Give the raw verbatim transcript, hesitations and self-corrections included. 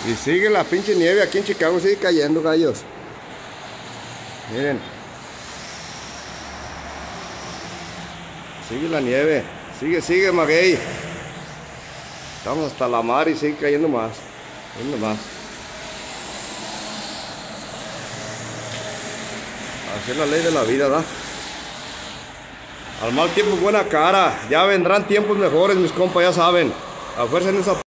Y sigue la pinche nieve aquí en Chicago, sigue cayendo, gallos. Miren. Sigue la nieve. Sigue, sigue, maguey. Estamos hasta la mar y sigue cayendo más. Cayendo más. Así es la ley de la vida, ¿verdad? Al mal tiempo buena cara. Ya vendrán tiempos mejores, mis compas, ya saben. A fuerza en esa